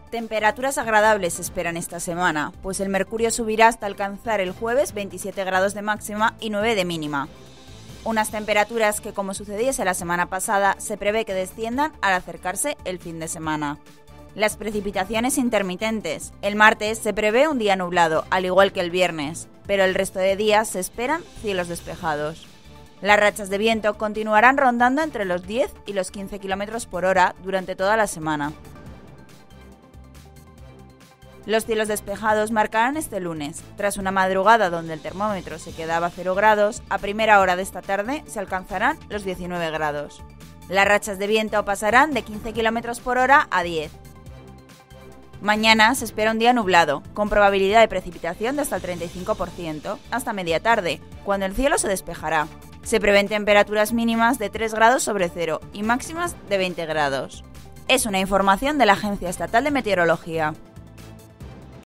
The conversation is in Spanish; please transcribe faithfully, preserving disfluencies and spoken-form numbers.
Temperaturas agradables se esperan esta semana, pues el mercurio subirá hasta alcanzar el jueves veintisiete grados de máxima y nueve de mínima. Unas temperaturas que, como sucediese la semana pasada, se prevé que desciendan al acercarse el fin de semana. Las precipitaciones intermitentes. El martes se prevé un día nublado, al igual que el viernes, pero el resto de días se esperan cielos despejados. Las rachas de viento continuarán rondando entre los diez y los quince kilómetros por hora durante toda la semana. Los cielos despejados marcarán este lunes. Tras una madrugada donde el termómetro se quedaba a cero grados, a primera hora de esta tarde se alcanzarán los diecinueve grados. Las rachas de viento pasarán de quince kilómetros por hora a diez. Mañana se espera un día nublado, con probabilidad de precipitación de hasta el treinta y cinco por ciento, hasta media tarde, cuando el cielo se despejará. Se prevén temperaturas mínimas de tres grados sobre cero y máximas de veinte grados. Es una información de la Agencia Estatal de Meteorología.